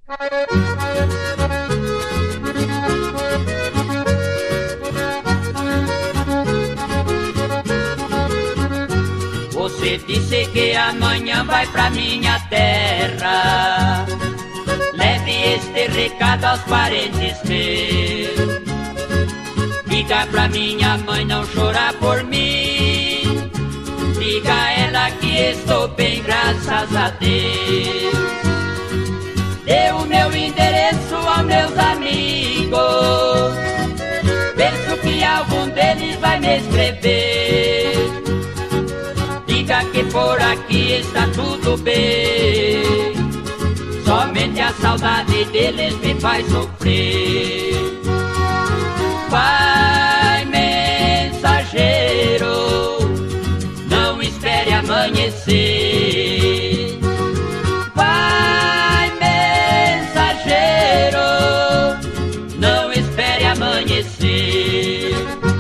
Você disse que amanhã vai pra minha terra. Leve este recado aos parentes meus. Diga pra minha mãe não chorar por mim. Diga a ela que estou bem, graças a Deus. Dê o meu endereço aos meus amigos. Penso que algum deles vai me escrever. Diga que por aqui está tudo bem. Somente a saudade deles me faz sofrer. Vai, mensageiro, não espere amanhecer. Vai, mensageiro, não espere amanhecer.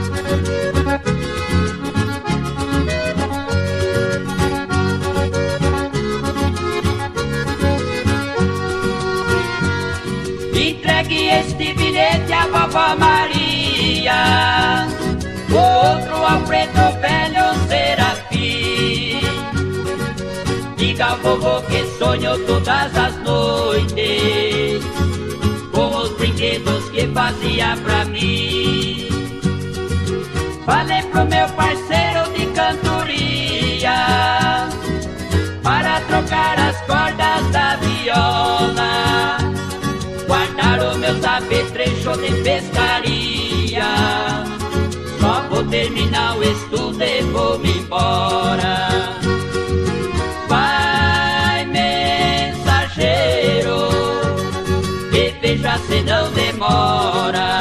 Entregue este bilhete à vovó Maria, o outro ao preto velho Serafim. Diga ao vovô que sonho todas as noites com os brinquedos que fazia pra mim. Falei pro meu parceiro de cantoria para trocar as cordas da viola, guardar os meus apetrechos de pescaria. Só vou terminar o estudo e vou-me embora. Vai, mensageiro, e veja se não demora.